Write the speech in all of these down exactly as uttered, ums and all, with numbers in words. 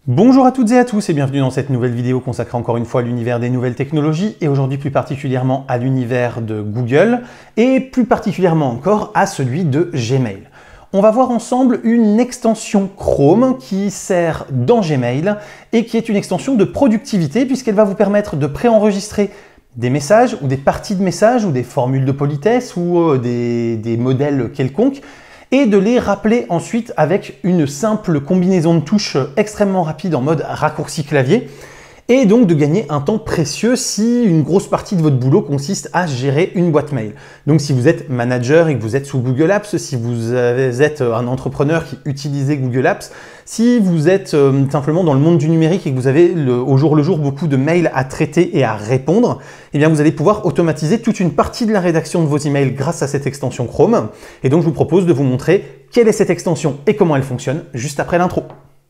Bonjour à toutes et à tous et bienvenue dans cette nouvelle vidéo consacrée encore une fois à l'univers des nouvelles technologies et aujourd'hui plus particulièrement à l'univers de Google et plus particulièrement encore à celui de Gmail. On va voir ensemble une extension Chrome qui sert dans Gmail et qui est une extension de productivité puisqu'elle va vous permettre de préenregistrer des messages ou des parties de messages ou des formules de politesse ou des, des modèles quelconques et de les rappeler ensuite avec une simple combinaison de touches extrêmement rapide en mode raccourci clavier et donc de gagner un temps précieux si une grosse partie de votre boulot consiste à gérer une boîte mail. Donc si vous êtes manager et que vous êtes sous Google Apps, si vous êtes un entrepreneur qui utilisez Google Apps, si vous êtes euh, simplement dans le monde du numérique et que vous avez le, au jour le jour beaucoup de mails à traiter et à répondre, eh bien vous allez pouvoir automatiser toute une partie de la rédaction de vos emails grâce à cette extension Chrome. Et donc je vous propose de vous montrer quelle est cette extension et comment elle fonctionne juste après l'intro.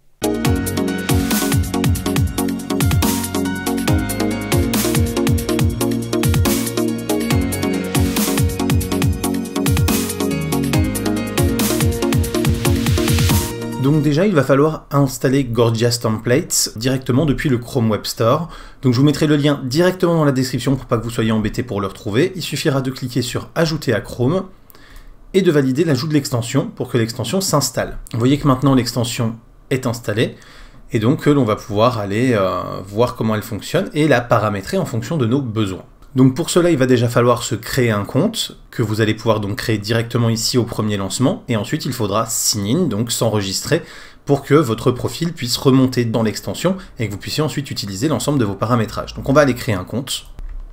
Donc déjà, il va falloir installer Gorgias Templates directement depuis le Chrome Web Store. Donc je vous mettrai le lien directement dans la description pour pas que vous soyez embêtés pour le retrouver. Il suffira de cliquer sur Ajouter à Chrome et de valider l'ajout de l'extension pour que l'extension s'installe. Vous voyez que maintenant l'extension est installée et donc l'on va pouvoir aller euh, voir comment elle fonctionne et la paramétrer en fonction de nos besoins. Donc pour cela, il va déjà falloir se créer un compte que vous allez pouvoir donc créer directement ici au premier lancement et ensuite il faudra sign in, donc s'enregistrer pour que votre profil puisse remonter dans l'extension et que vous puissiez ensuite utiliser l'ensemble de vos paramétrages. Donc on va aller créer un compte.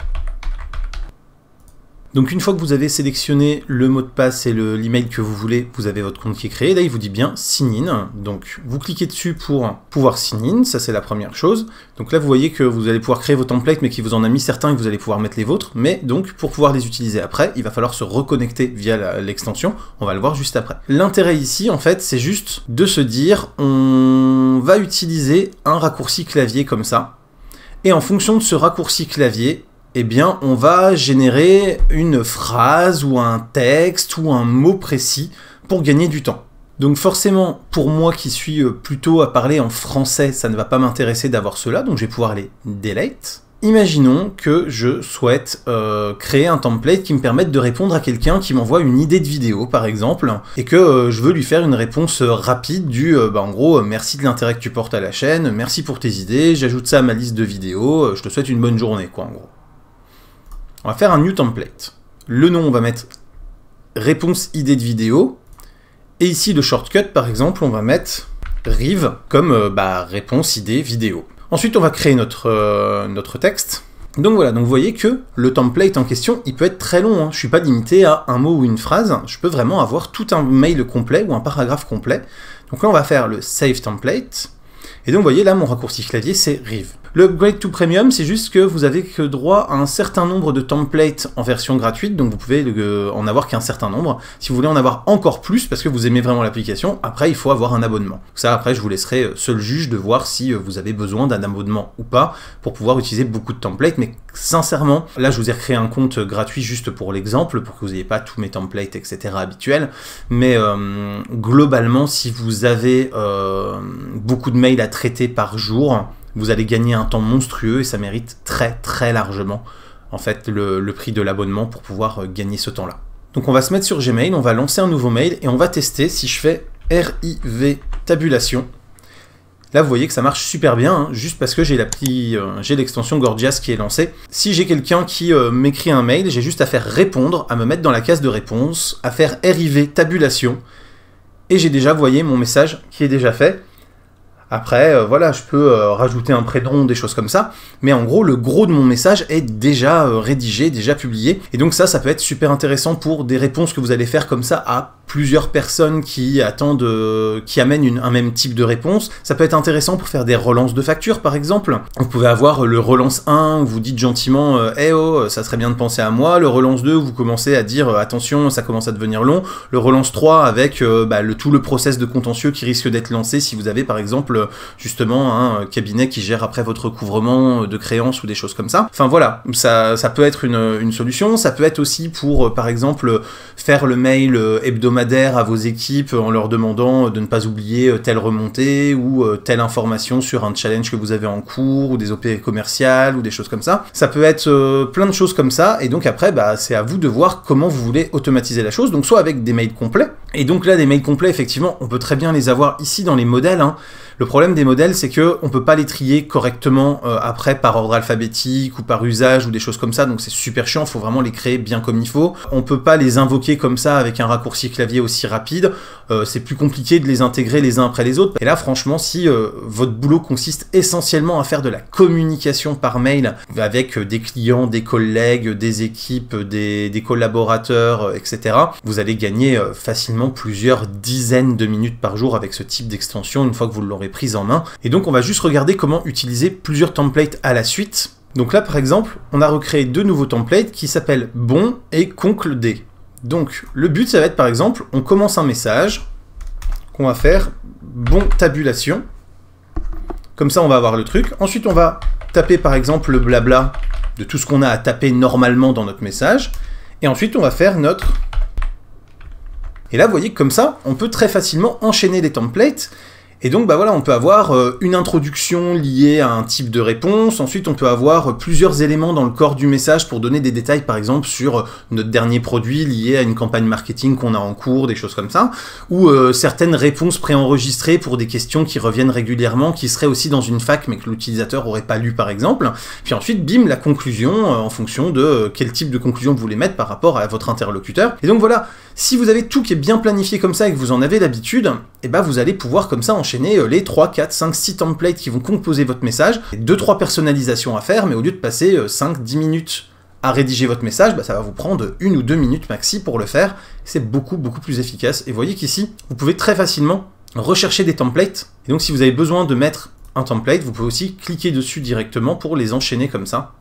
Donc une fois que vous avez sélectionné le mot de passe et l'email que vous voulez, vous avez votre compte qui est créé. Là, il vous dit bien sign in. Donc vous cliquez dessus pour pouvoir sign in, ça c'est la première chose. Donc là, vous voyez que vous allez pouvoir créer vos templates, mais qu'il vous en a mis certains et que vous allez pouvoir mettre les vôtres. Mais donc pour pouvoir les utiliser après, il va falloir se reconnecter via l'extension. On va le voir juste après. L'intérêt ici, en fait, c'est juste de se dire, on va utiliser un raccourci clavier comme ça. Et en fonction de ce raccourci clavier, eh bien, on va générer une phrase ou un texte ou un mot précis pour gagner du temps. Donc forcément, pour moi qui suis plutôt à parler en français, ça ne va pas m'intéresser d'avoir cela, donc je vais pouvoir les delete. Imaginons que je souhaite euh, créer un template qui me permette de répondre à quelqu'un qui m'envoie une idée de vidéo, par exemple, et que euh, je veux lui faire une réponse rapide du, euh, bah, en gros, euh, merci de l'intérêt que tu portes à la chaîne, merci pour tes idées, j'ajoute ça à ma liste de vidéos, euh, je te souhaite une bonne journée, quoi, en gros. On va faire un new template. Le nom, on va mettre réponse idée de vidéo. Et ici, le shortcut, par exemple, on va mettre riv comme euh, bah, réponse idée vidéo. Ensuite, on va créer notre, euh, notre texte. Donc voilà, donc vous voyez que le template en question, il peut être très long. Hein. Je ne suis pas limité à un mot ou une phrase. Je peux vraiment avoir tout un mail complet ou un paragraphe complet. Donc là, on va faire le save template. Et donc vous voyez là, mon raccourci clavier, c'est riv. Le upgrade to premium, c'est juste que vous avez que droit à un certain nombre de templates en version gratuite, donc vous pouvez euh, en avoir qu'un certain nombre. Si vous voulez en avoir encore plus, parce que vous aimez vraiment l'application, après il faut avoir un abonnement. Ça, après, je vous laisserai seul juge de voir si vous avez besoin d'un abonnement ou pas pour pouvoir utiliser beaucoup de templates, mais sincèrement, là je vous ai recréé un compte gratuit juste pour l'exemple, pour que vous n'ayez pas tous mes templates, et cetera habituels, mais euh, globalement, si vous avez euh, beaucoup de mails à traiter par jour, vous allez gagner un temps monstrueux et ça mérite très très largement en fait le, le prix de l'abonnement pour pouvoir gagner ce temps-là. Donc on va se mettre sur Gmail, on va lancer un nouveau mail et on va tester si je fais riv tabulation. Là vous voyez que ça marche super bien, hein, juste parce que j'ai l'appli, euh, j'ai l'extension Gorgias qui est lancée. Si j'ai quelqu'un qui euh, m'écrit un mail, j'ai juste à faire répondre, à me mettre dans la case de réponse, à faire riv tabulation et j'ai déjà, vous voyez, mon message qui est déjà fait. Après, euh, voilà, je peux euh, rajouter un prénom, des choses comme ça, mais en gros, le gros de mon message est déjà euh, rédigé, déjà publié, et donc ça, ça peut être super intéressant pour des réponses que vous allez faire comme ça à plusieurs personnes qui attendent, euh, qui amènent une, un même type de réponse. Ça peut être intéressant pour faire des relances de factures, par exemple. Vous pouvez avoir le relance un, où vous dites gentiment euh, « Eh oh, ça serait bien de penser à moi », le relance deux, où vous commencez à dire euh, « Attention, ça commence à devenir long », le relance trois, avec euh, bah, le, tout le process de contentieux qui risque d'être lancé si vous avez, par exemple, justement un cabinet qui gère après votre recouvrement de créances ou des choses comme ça. Enfin voilà, ça, ça peut être une, une solution. Ça peut être aussi pour, par exemple, faire le mail hebdomadaire hebdomadaire à vos équipes en leur demandant de ne pas oublier telle remontée ou telle information sur un challenge que vous avez en cours ou des O P commerciales ou des choses comme ça. Ça peut être euh, plein de choses comme ça, et donc après, bah, c'est à vous de voir comment vous voulez automatiser la chose, donc soit avec des mails complets, et donc là, des mails complets, effectivement, on peut très bien les avoir ici dans les modèles, hein. Le problème des modèles, c'est que on peut pas les trier correctement euh, après par ordre alphabétique ou par usage ou des choses comme ça, donc c'est super chiant, faut vraiment les créer bien comme il faut. On peut pas les invoquer comme ça avec un raccourci clavier aussi rapide, euh, c'est plus compliqué de les intégrer les uns après les autres. Et là, franchement, si euh, votre boulot consiste essentiellement à faire de la communication par mail avec des clients, des collègues, des équipes, des, des collaborateurs, euh, et cetera, vous allez gagner euh, facilement plusieurs dizaines de minutes par jour avec ce type d'extension une fois que vous l'aurez prise en main. Et donc on va juste regarder comment utiliser plusieurs templates à la suite. Donc là par exemple, on a recréé deux nouveaux templates qui s'appellent bon et concle D. Donc le but ça va être par exemple, on commence un message qu'on va faire bon tabulation. Comme ça on va avoir le truc. Ensuite on va taper par exemple le blabla de tout ce qu'on a à taper normalement dans notre message. Et ensuite on va faire notre... Et là vous voyez que comme ça, on peut très facilement enchaîner les templates. Et donc, bah voilà, on peut avoir euh, une introduction liée à un type de réponse. Ensuite, on peut avoir euh, plusieurs éléments dans le corps du message pour donner des détails, par exemple, sur euh, notre dernier produit lié à une campagne marketing qu'on a en cours, des choses comme ça. Ou euh, certaines réponses préenregistrées pour des questions qui reviennent régulièrement, qui seraient aussi dans une fac, mais que l'utilisateur n'aurait pas lu, par exemple. Puis ensuite, bim, la conclusion, euh, en fonction de euh, quel type de conclusion vous voulez mettre par rapport à votre interlocuteur. Et donc voilà, si vous avez tout qui est bien planifié comme ça et que vous en avez l'habitude, et bah vous allez pouvoir comme ça enchaîner les trois, quatre, cinq, six templates qui vont composer votre message, deux trois personnalisations à faire, mais au lieu de passer cinq dix minutes à rédiger votre message, bah ça va vous prendre une ou deux minutes maxi pour le faire. C'est beaucoup beaucoup plus efficace. Et vous voyez qu'ici, vous pouvez très facilement rechercher des templates. Et donc si vous avez besoin de mettre un template, vous pouvez aussi cliquer dessus directement pour les enchaîner comme ça.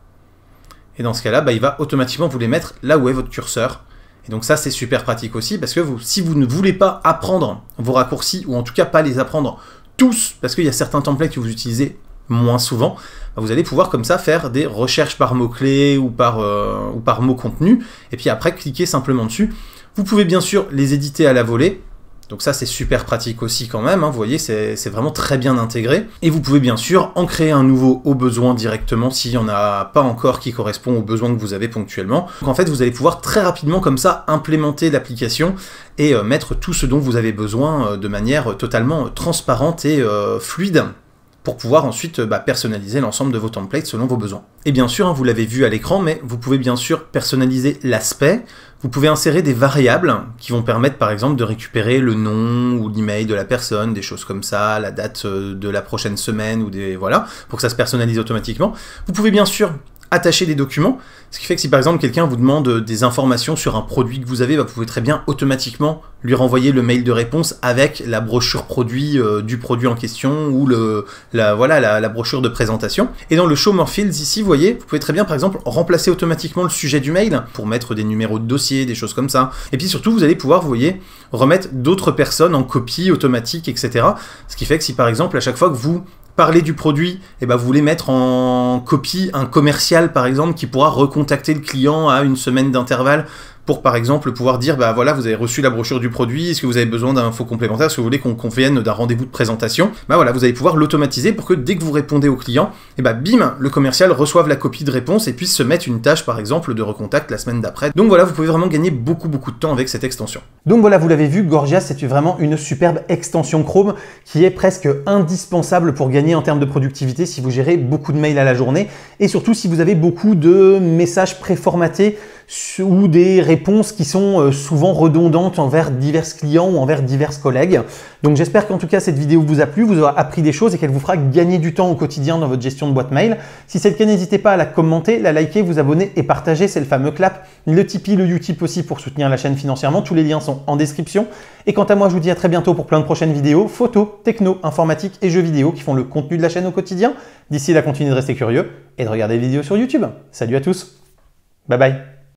Et dans ce cas-là, bah, il va automatiquement vous les mettre là où est votre curseur. Et donc ça, c'est super pratique aussi, parce que vous, si vous ne voulez pas apprendre vos raccourcis, ou en tout cas pas les apprendre tous, parce qu'il y a certains templates que vous utilisez moins souvent, vous allez pouvoir comme ça faire des recherches par mots-clés ou par, euh, ou par mots-contenus, et puis après cliquer simplement dessus. Vous pouvez bien sûr les éditer à la volée, donc ça c'est super pratique aussi quand même, hein, vous voyez, c'est vraiment très bien intégré. Et vous pouvez bien sûr en créer un nouveau au besoin directement s'il n'y en a pas encore qui correspond aux besoins que vous avez ponctuellement. Donc en fait vous allez pouvoir très rapidement comme ça implémenter l'application et euh, mettre tout ce dont vous avez besoin euh, de manière totalement transparente et euh, fluide, pour pouvoir ensuite bah, personnaliser l'ensemble de vos templates selon vos besoins. Et bien sûr, hein, vous l'avez vu à l'écran, mais vous pouvez bien sûr personnaliser l'aspect. Vous pouvez insérer des variables qui vont permettre par exemple de récupérer le nom ou l'email de la personne, des choses comme ça, la date de la prochaine semaine, ou des voilà, pour que ça se personnalise automatiquement. Vous pouvez bien sûr attacher des documents, ce qui fait que si par exemple quelqu'un vous demande des informations sur un produit que vous avez, bah, vous pouvez très bien automatiquement lui renvoyer le mail de réponse avec la brochure produit euh, du produit en question, ou le, la, voilà, la, la brochure de présentation. Et dans le Show More Fields ici, vous voyez, vous pouvez très bien par exemple remplacer automatiquement le sujet du mail pour mettre des numéros de dossier, des choses comme ça. Et puis surtout, vous allez pouvoir, vous voyez, remettre d'autres personnes en copie automatique, et cetera. Ce qui fait que si par exemple à chaque fois que vous parler du produit, et ben vous voulez mettre en copie un commercial par exemple qui pourra recontacter le client à une semaine d'intervalle pour par exemple pouvoir dire bah voilà, vous avez reçu la brochure du produit, est-ce que vous avez besoin d'infos complémentaires, est-ce que vous voulez qu'on convienne d'un rendez-vous de présentation, bah voilà, vous allez pouvoir l'automatiser pour que dès que vous répondez au client, et bah bim, le commercial reçoive la copie de réponse et puisse se mettre une tâche par exemple de recontact la semaine d'après. Donc voilà, vous pouvez vraiment gagner beaucoup beaucoup de temps avec cette extension. Donc voilà, vous l'avez vu, Gorgias c'est vraiment une superbe extension Chrome qui est presque indispensable pour gagner en termes de productivité si vous gérez beaucoup de mails à la journée, et surtout si vous avez beaucoup de messages préformatés ou des réponses qui sont souvent redondantes envers divers clients ou envers divers collègues. Donc j'espère qu'en tout cas cette vidéo vous a plu, vous aura appris des choses et qu'elle vous fera gagner du temps au quotidien dans votre gestion de boîte mail. Si c'est le cas, n'hésitez pas à la commenter, la liker, vous abonner et partager, c'est le fameux clap. Le Tipeee, le Utip aussi pour soutenir la chaîne financièrement, tous les liens sont en description. Et quant à moi, je vous dis à très bientôt pour plein de prochaines vidéos, photos, techno, informatique et jeux vidéo qui font le contenu de la chaîne au quotidien. D'ici là, continuez de rester curieux et de regarder les vidéos sur YouTube. Salut à tous, bye bye.